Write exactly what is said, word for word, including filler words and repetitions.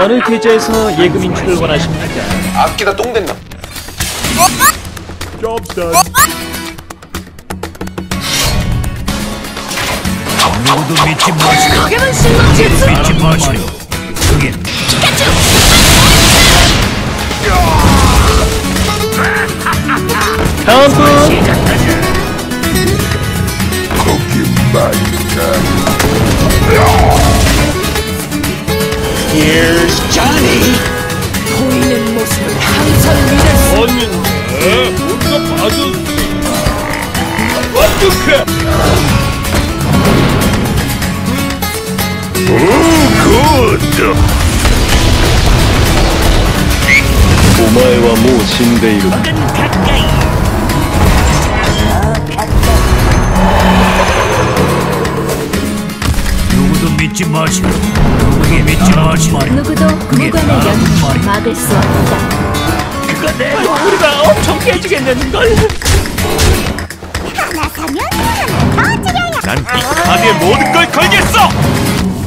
어느 계좌에서 예금 인출을 원하십니까? 아끼다 똥 된다. 누구도 믿지 마시오. 가게는 신경 질수. 믿지 마시오. 그게 다음 분. Here's Johnny. 보이는 모습을 항상 믿을 수. 아니, 뭔가 봐도 어떡해? 오, 굿. お前はもう死んでいる。 누구도 믿지 마시오. 누구도 믿지 마시오. 누구도 무관의 연기를 막을 수 없다. 그거 내 우리가 엄청 깨지겠는 걸. 하나 사면 하나 더 드려요. 난 이 카드에 모든 걸 걸겠어.